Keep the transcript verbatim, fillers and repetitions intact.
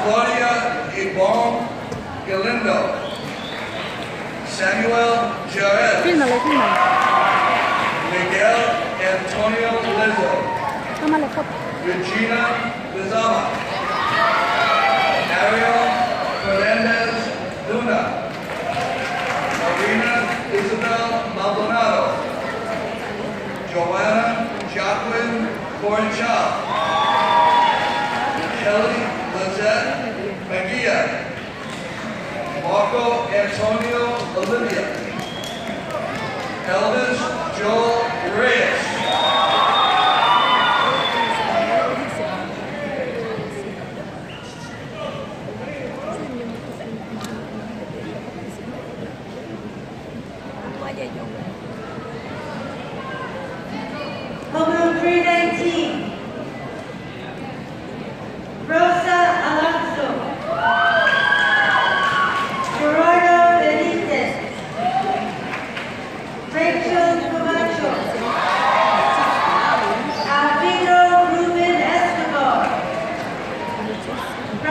Claudia Ibon Galindo. Samuel Jarez. Fílmale, fílmale. Miguel Antonio Lizzo. Tómale foto. Regina Lizama. Ariel Fernandez Luna. Marina Isabel Maldonado. Joanna Jacqueline Cornchal. Kelly Lizette Magia. Marco Antonio Olivia. Elvin